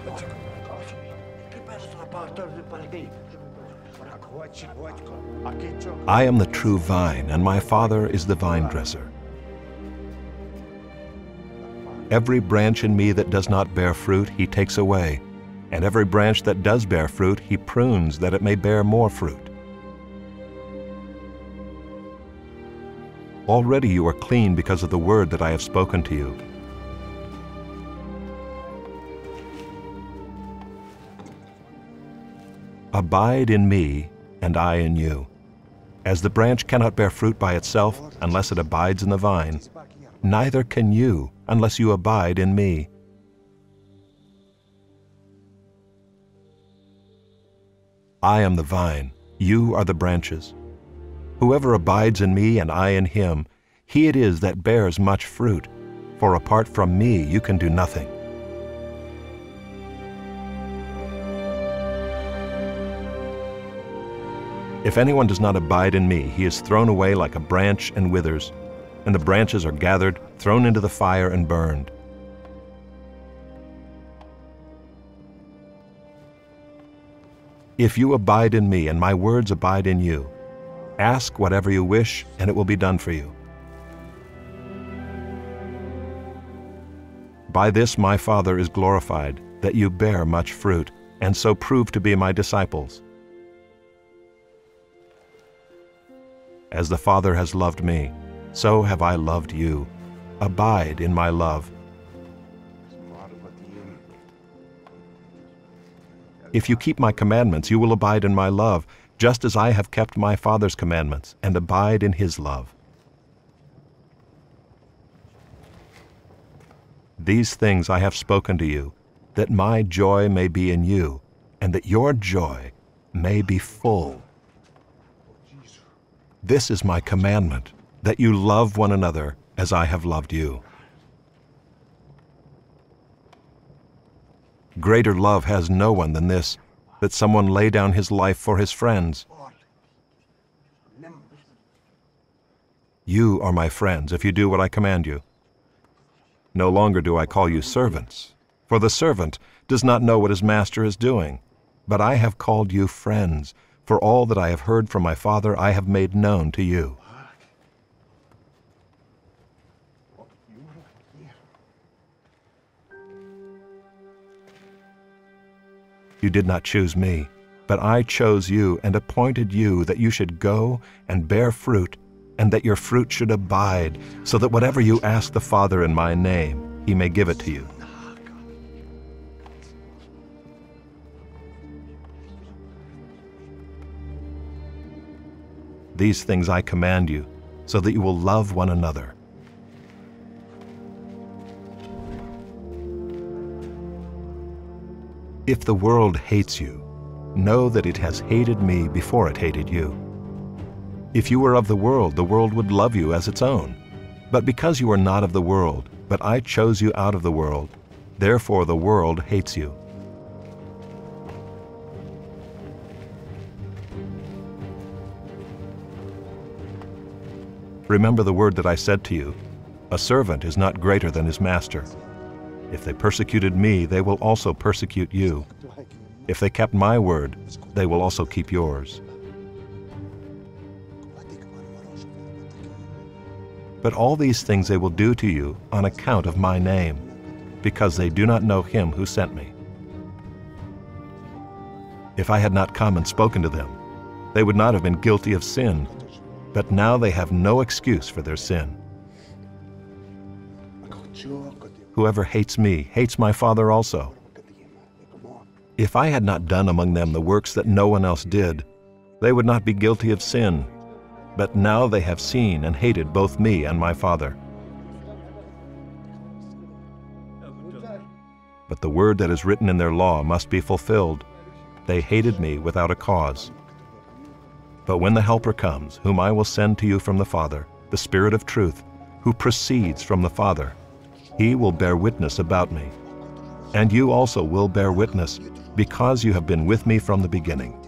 I am the true vine, and my Father is the vine dresser. Every branch in me that does not bear fruit, he takes away, and every branch that does bear fruit, he prunes that it may bear more fruit. Already you are clean because of the word that I have spoken to you. Abide in me, and I in you. As the branch cannot bear fruit by itself unless it abides in the vine, neither can you unless you abide in me. I am the vine, you are the branches. Whoever abides in me and I in him, he it is that bears much fruit, for apart from me you can do nothing. If anyone does not abide in me, he is thrown away like a branch and withers, and the branches are gathered, thrown into the fire, and burned. If you abide in me and my words abide in you, ask whatever you wish, and it will be done for you. By this my Father is glorified, that you bear much fruit, and so prove to be my disciples. As the Father has loved me, so have I loved you. Abide in my love. If you keep my commandments, you will abide in my love, just as I have kept my Father's commandments and abide in his love. These things I have spoken to you, that my joy may be in you, and that your joy may be full. This is my commandment, that you love one another as I have loved you. Greater love has no one than this, that someone lay down his life for his friends. You are my friends if you do what I command you. No longer do I call you servants, for the servant does not know what his master is doing, but I have called you friends, for all that I have heard from my Father I have made known to you. You did not choose me, but I chose you and appointed you that you should go and bear fruit, and that your fruit should abide, so that whatever you ask the Father in my name, he may give it to you. These things I command you, so that you will love one another. If the world hates you, know that it has hated me before it hated you. If you were of the world would love you as its own. But because you are not of the world, but I chose you out of the world, therefore the world hates you. Remember the word that I said to you, a servant is not greater than his master. If they persecuted me, they will also persecute you. If they kept my word, they will also keep yours. But all these things they will do to you on account of my name, because they do not know him who sent me. If I had not come and spoken to them, they would not have been guilty of sin, but now they have no excuse for their sin. Whoever hates me hates my Father also. If I had not done among them the works that no one else did, they would not be guilty of sin. But now they have seen and hated both me and my Father. But the word that is written in their law must be fulfilled. They hated me without a cause. But when the Helper comes, whom I will send to you from the Father, the Spirit of truth, who proceeds from the Father, he will bear witness about me. And you also will bear witness, because you have been with me from the beginning.